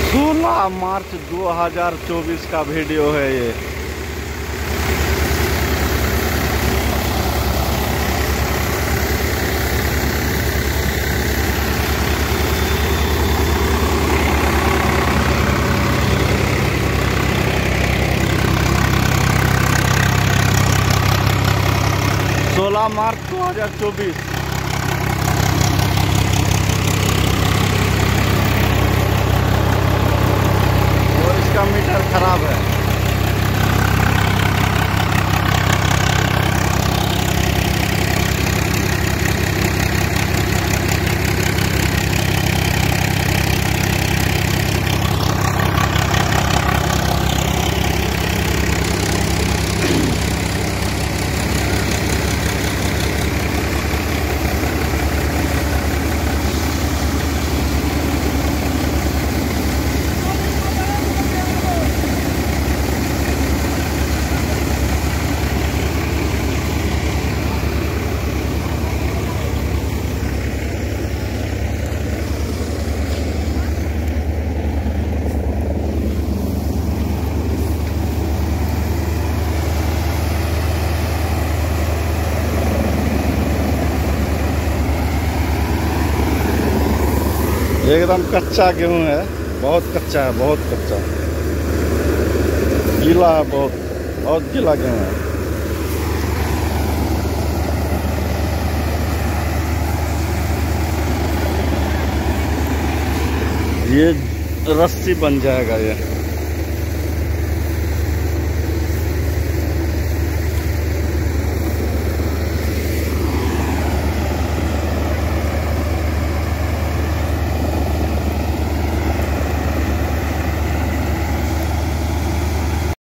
16 मार्च 2024 का वीडियो है ये। मार्च 2024। और इसका मीटर खराब है। एकदम कच्चा गेहूं है, बहुत कच्चा है, बहुत कच्चा, गीला है, बहुत गीला गेहूं है। ये रस्सी बन जाएगा ये।